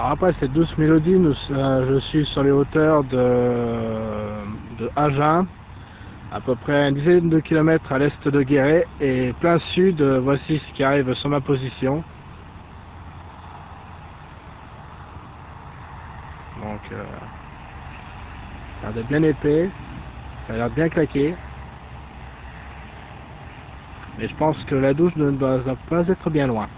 Alors après cette douce mélodie, je suis sur les hauteurs de Agen, à peu près une dizaine de kilomètres à l'est de Guéret, et plein sud, voici ce qui arrive sur ma position. Donc ça a l'air d'être bien épais, ça a l'air bien claqué, mais je pense que la douche ne doit pas être bien loin.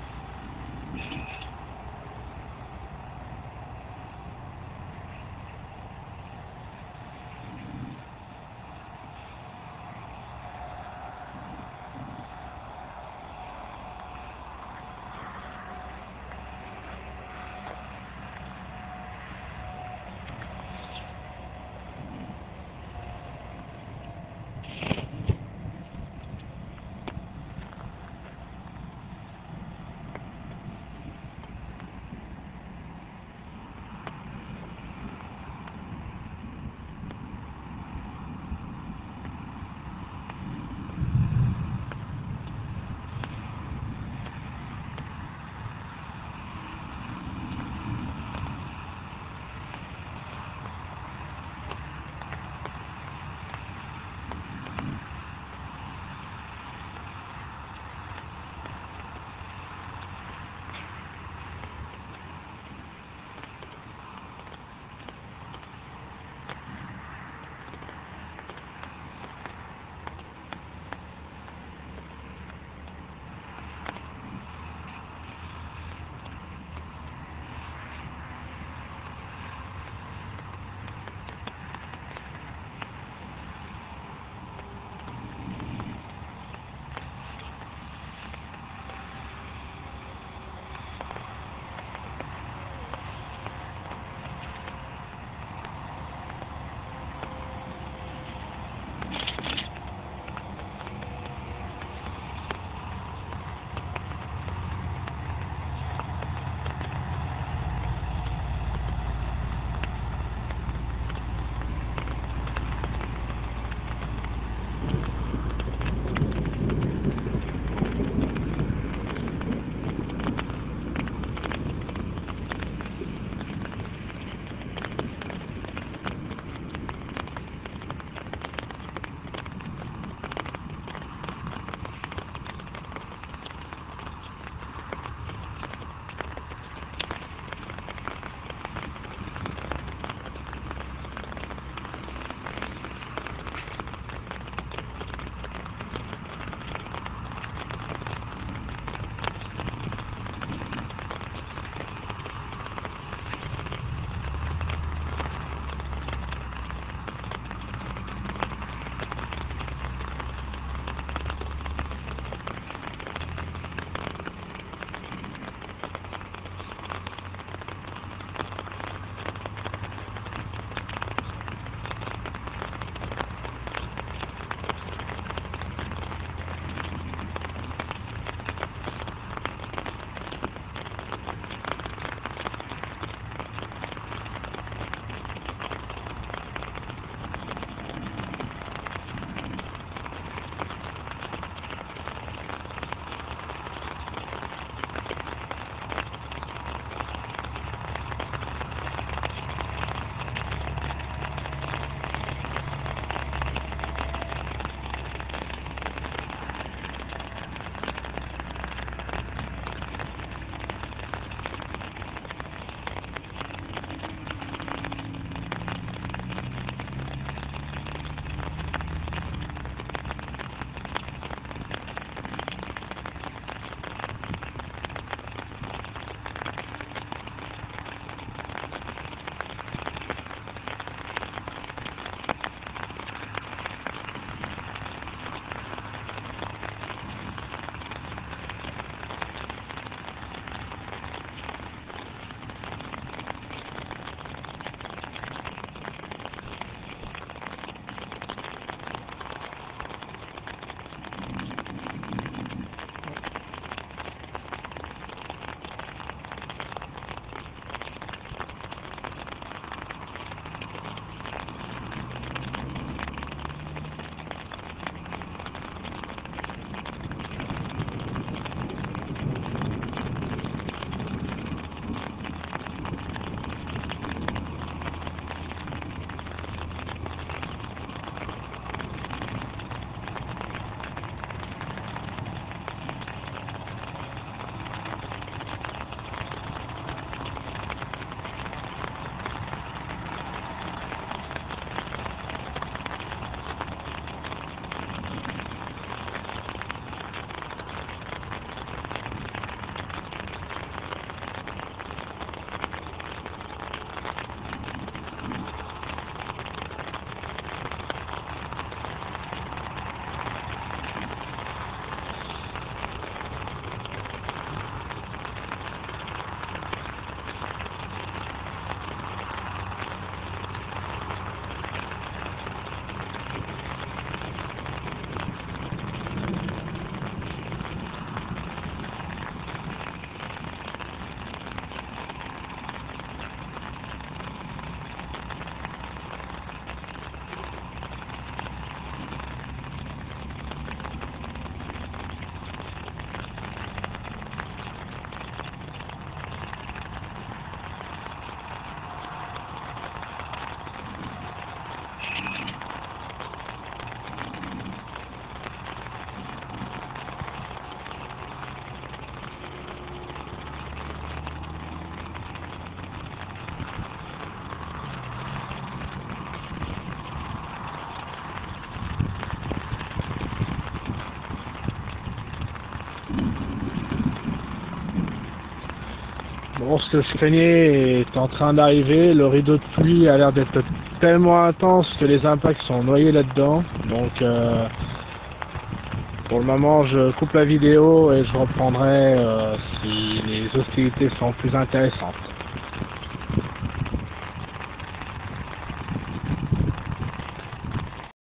l'ours que je craignais est en train d'arriver. Le rideau de pluie a l'air d'être tellement intense que les impacts sont noyés là-dedans. Donc pour le moment je coupe la vidéo et je reprendrai si les hostilités sont plus intéressantes.